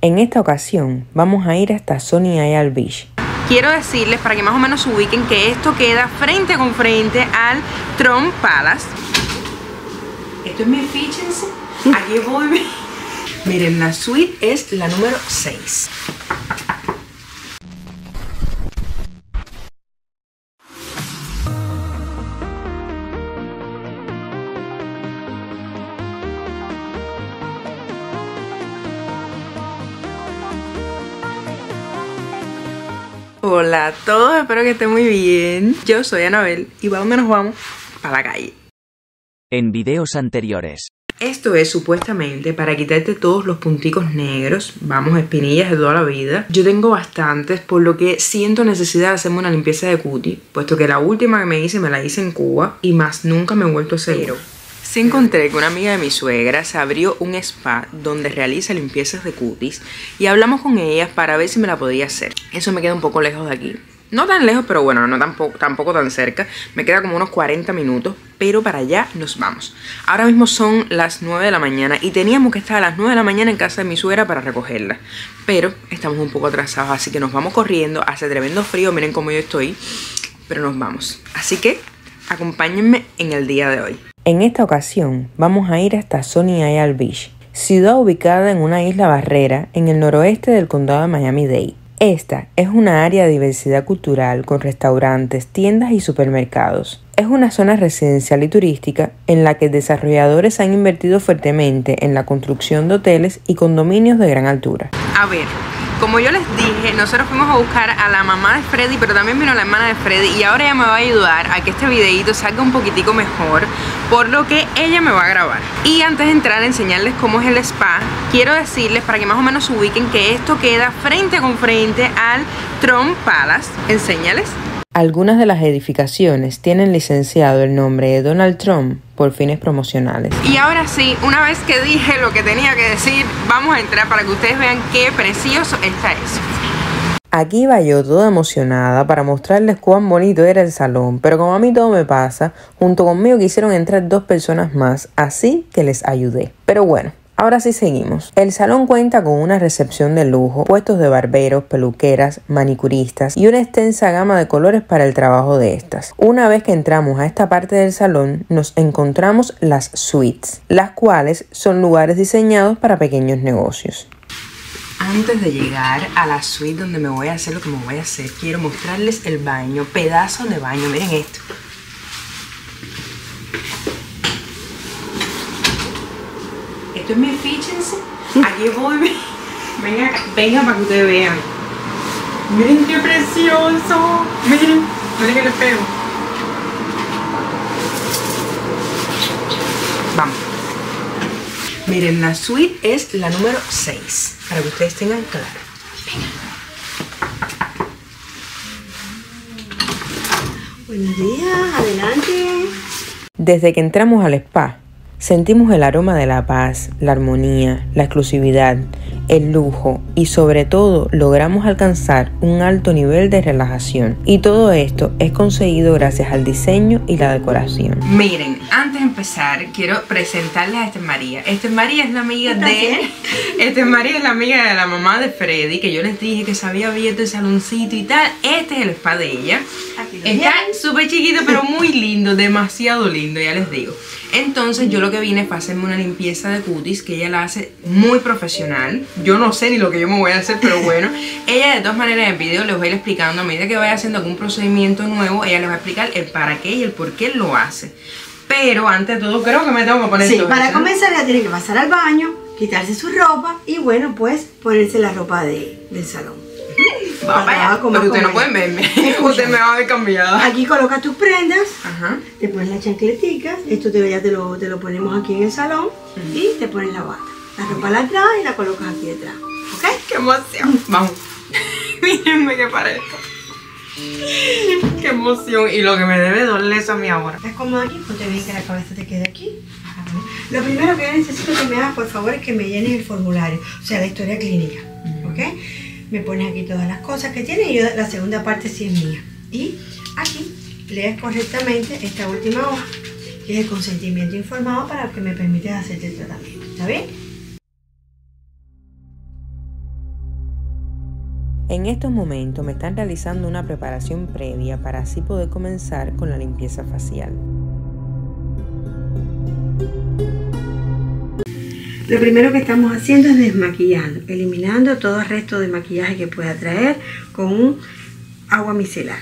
En esta ocasión vamos a ir hasta Sunny Isle Beach. Quiero decirles, para que más o menos se ubiquen, que esto queda frente con frente al Trump Palace. Esto es mi, fíjense, aquí voy. Miren, la suite es la número 6. Hola a todos, espero que estén muy bien. Yo soy Anabel y ¿para dónde nos vamos? Para la calle. En videos anteriores. Esto es supuestamente para quitarte todos los punticos negros, vamos, espinillas de toda la vida. Yo tengo bastantes, por lo que siento necesidad de hacerme una limpieza de cutis, puesto que la última que me hice me la hice en Cuba y más nunca me he vuelto a hacer. Sí encontré que una amiga de mi suegra se abrió un spa donde realiza limpiezas de cutis y hablamos con ella para ver si me la podía hacer. Eso me queda un poco lejos de aquí. No tan lejos, pero bueno, no tampoco tan cerca. Me queda como unos 40 minutos, pero para allá nos vamos. Ahora mismo son las 9 de la mañana y teníamos que estar a las 9 de la mañana en casa de mi suegra para recogerla. Pero estamos un poco atrasados, así que nos vamos corriendo. Hace tremendo frío, miren cómo yo estoy, pero nos vamos. Así que acompáñenme en el día de hoy. En esta ocasión vamos a ir hasta Sunny Isle Beach, ciudad ubicada en una isla barrera en el noroeste del condado de Miami-Dade. Esta es una área de diversidad cultural con restaurantes, tiendas y supermercados. Es una zona residencial y turística en la que desarrolladores han invertido fuertemente en la construcción de hoteles y condominios de gran altura. A ver, como yo les dije, nosotros fuimos a buscar a la mamá de Freddy, pero también vino la hermana de Freddy y ahora ella me va a ayudar a que este videito salga un poquitico mejor, por lo que ella me va a grabar. Y antes de entrar a enseñarles cómo es el spa, quiero decirles, para que más o menos se ubiquen, que esto queda frente con frente al Trump Palace. Enséñales. Algunas de las edificaciones tienen licenciado el nombre de Donald Trump por fines promocionales. Y ahora sí, una vez que dije lo que tenía que decir, vamos a entrar para que ustedes vean qué precioso está eso. Aquí iba yo toda emocionada para mostrarles cuán bonito era el salón, pero como a mí todo me pasa, junto conmigo quisieron entrar 2 personas más, así que les ayudé. Pero bueno, ahora sí seguimos. El salón cuenta con una recepción de lujo, puestos de barberos, peluqueras, manicuristas y una extensa gama de colores para el trabajo de estas. Una vez que entramos a esta parte del salón, nos encontramos las suites, las cuales son lugares diseñados para pequeños negocios. Antes de llegar a la suite donde me voy a hacer lo que me voy a hacer, quiero mostrarles el baño, pedazo de baño, miren esto. Esto es mi, fíjense, aquí voy, venga para que ustedes vean. Miren qué precioso, miren el espejo. Vamos. Miren, la suite es la número 6, para que ustedes tengan claro. Venga. Buenos días, adelante. Desde que entramos al spa, sentimos el aroma de la paz, la armonía, la exclusividad, el lujo y sobre todo logramos alcanzar un alto nivel de relajación. Y todo esto es conseguido gracias al diseño y la decoración. Miren, antes de empezar quiero presentarles a Esther María. Esther María es la amiga de la mamá de Freddy, que yo les dije que se había abierto el saloncito y tal. Este es el spa de ella. Está súper chiquito pero muy lindo, demasiado lindo, ya les digo. Entonces yo lo que vine fue a hacerme una limpieza de cutis, que ella la hace muy profesional. Yo no sé ni lo que yo me voy a hacer, pero bueno, ella de todas maneras en el video les voy a ir explicando. A medida que vaya haciendo algún procedimiento nuevo, ella les va a explicar el para qué y el por qué lo hace. Pero antes de todo creo que me tengo que poner todo para eso, comenzar ya tiene que pasar al baño, quitarse su ropa y bueno, pues ponerse la ropa del salón. Vamos para allá, pero ustedes no pueden verme. Usted me va a ver cambiada. Aquí colocas tus prendas, te pones las chancleticas, esto ya te lo ponemos aquí en el salón y te pones la bata. La ropa la traes y la colocas aquí detrás, ¿ok? ¡Qué emoción! Vamos. Mírenme qué parezco. ¡Qué emoción! Y lo que me debe doler eso a mí ahora. ¿Estás cómodo aquí? Ponte bien que la cabeza te quede aquí. Lo primero que yo necesito que me hagas, por favor, es que me llenes el formulario, o sea, la historia clínica, ¿ok? Me pones aquí todas las cosas que tienes y yo, la segunda parte sí es mía. Y aquí lees correctamente esta última hoja, que es el consentimiento informado para que me permitas hacerte el tratamiento. ¿Está bien? En estos momentos me están realizando una preparación previa para así poder comenzar con la limpieza facial. Lo primero que estamos haciendo es desmaquillando, eliminando todo el resto de maquillaje que pueda traer con un agua micelar.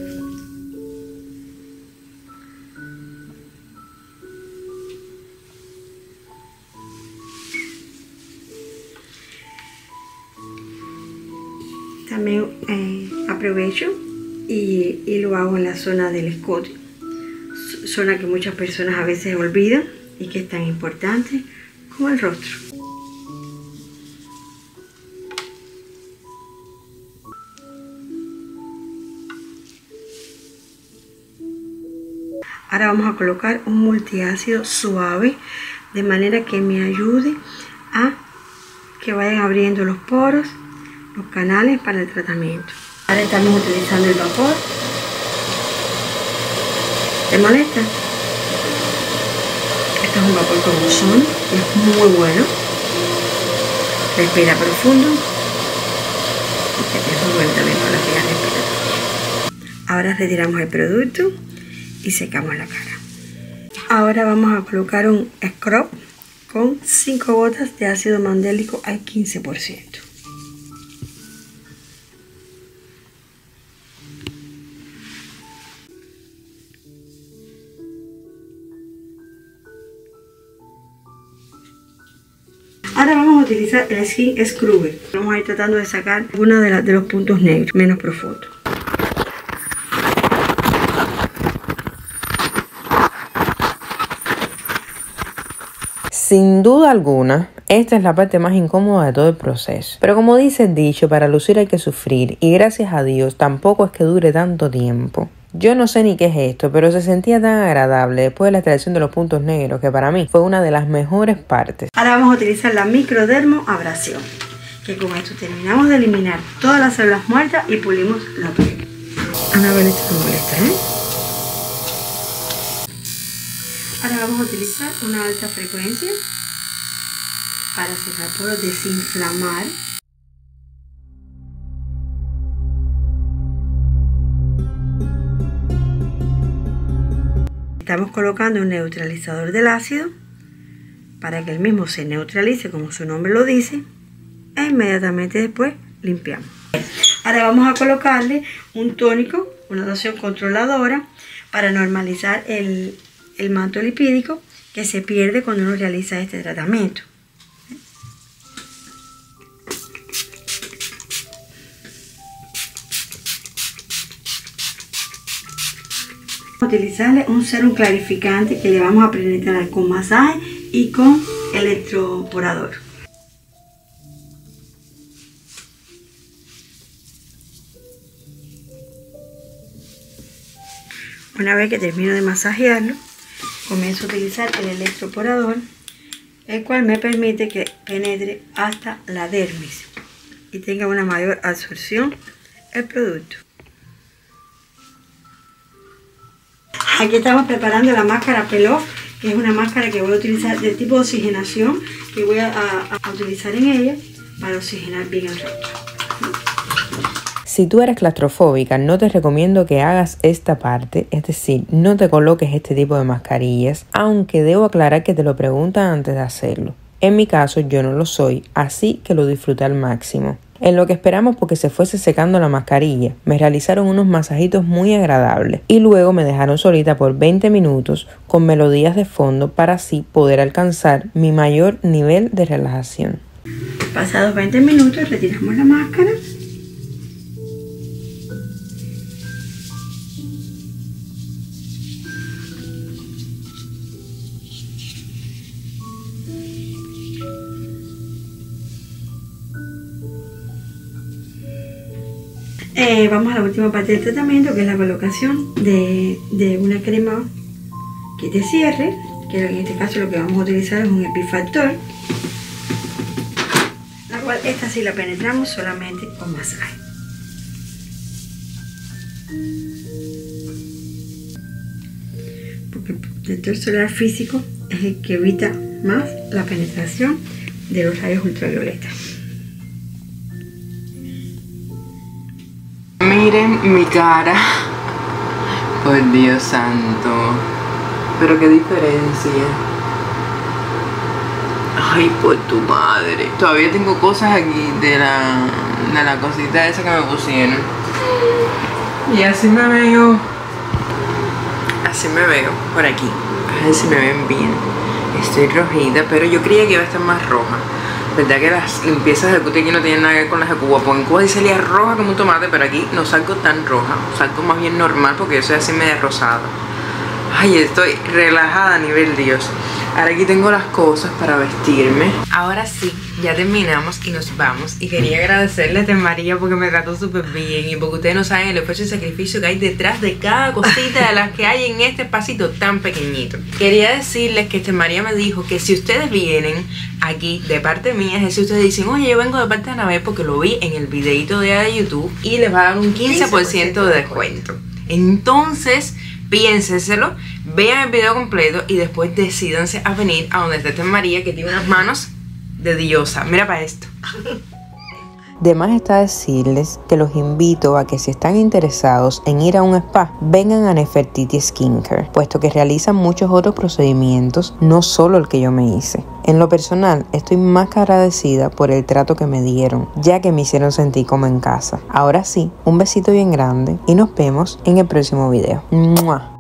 También aprovecho y lo hago en la zona del escote, zona que muchas personas a veces olvidan y que es tan importante como el rostro. Ahora vamos a colocar un multiácido suave de manera que me ayude a que vayan abriendo los poros, los canales para el tratamiento. Ahora estamos utilizando el vapor. ¿Te molesta? Este es un vapor con ozón, es muy bueno. Respira profundo. Es muy bueno también para las vías respiratorias. Ahora retiramos el producto y secamos la cara. Ahora vamos a colocar un scrub con 5 gotas de ácido mandélico al 15%. Ahora vamos a utilizar el Skin Scrubber. Vamos a ir tratando de sacar una de los puntos negros menos profundos. Sin duda alguna, esta es la parte más incómoda de todo el proceso. Pero como dice el dicho, para lucir hay que sufrir y gracias a Dios tampoco es que dure tanto tiempo. Yo no sé ni qué es esto, pero se sentía tan agradable después de la extracción de los puntos negros que para mí fue una de las mejores partes. Ahora vamos a utilizar la microdermoabrasión, que con esto terminamos de eliminar todas las células muertas y pulimos la piel. Ana, ver, esto me molesta, Ahora vamos a utilizar una alta frecuencia para cerrar poros, desinflamar. Estamos colocando un neutralizador del ácido para que el mismo se neutralice como su nombre lo dice e inmediatamente después limpiamos. Ahora vamos a colocarle un tónico, una loción controladora para normalizar el manto lipídico que se pierde cuando uno realiza este tratamiento. Utilizarle un serum clarificante que le vamos a penetrar con masaje y con electroporador. Una vez que termino de masajearlo, comienzo a utilizar el electroporador, el cual me permite que penetre hasta la dermis y tenga una mayor absorción el producto. Aquí estamos preparando la máscara Peel-Off, que es una máscara que voy a utilizar de tipo de oxigenación, que voy a utilizar en ella para oxigenar bien el rostro. Si tú eres claustrofóbica, no te recomiendo que hagas esta parte, es decir, no te coloques este tipo de mascarillas, aunque debo aclarar que te lo preguntan antes de hacerlo. En mi caso yo no lo soy, así que lo disfruté al máximo. En lo que esperamos porque se fuese secando la mascarilla, me realizaron unos masajitos muy agradables y luego me dejaron solita por 20 minutos con melodías de fondo para así poder alcanzar mi mayor nivel de relajación. Pasados 20 minutos retiramos la máscara. Vamos a la última parte del tratamiento, que es la colocación de una crema que te cierre, que en este caso lo que vamos a utilizar es un Epifactor, la cual esta sí la penetramos solamente con masaje. Porque el protector solar físico es el que evita más la penetración de los rayos ultravioletas. Miren mi cara. Por Dios santo. Pero qué diferencia. Ay, por tu madre. Todavía tengo cosas aquí de la cosita esa que me pusieron. Y así me veo. Así me veo por aquí. A ver si me ven bien. Estoy rojita, pero yo creía que iba a estar más roja. Verdad que las limpiezas de cutie aquí no tienen nada que ver con las de Cuba. Porque en Cuba sí salía roja como un tomate, pero aquí no salgo tan roja. Salgo más bien normal porque yo soy así media rosada. Ay, estoy relajada a nivel Dios. Ahora aquí tengo las cosas para vestirme. Ahora sí, ya terminamos y nos vamos. Y quería agradecerle a Tía María porque me trató súper bien. Y porque ustedes no saben el esfuerzo y sacrificio que hay detrás de cada cosita de las que hay en este espacito tan pequeñito. Quería decirles que Tía María me dijo que si ustedes vienen aquí de parte mía, es decir, ustedes dicen, oye, yo vengo de parte de Anabel porque lo vi en el videito de YouTube, y les va a dar un 15% de descuento. Entonces, piénsenselo, vean el video completo y después decídanse a venir a donde está Tía María, que tiene unas manos de diosa. Mira para esto. De más está decirles que los invito a que si están interesados en ir a un spa, vengan a Nefertiti Skincare, puesto que realizan muchos otros procedimientos, no solo el que yo me hice. En lo personal, estoy más que agradecida por el trato que me dieron, ya que me hicieron sentir como en casa. Ahora sí, un besito bien grande y nos vemos en el próximo video. ¡Mua!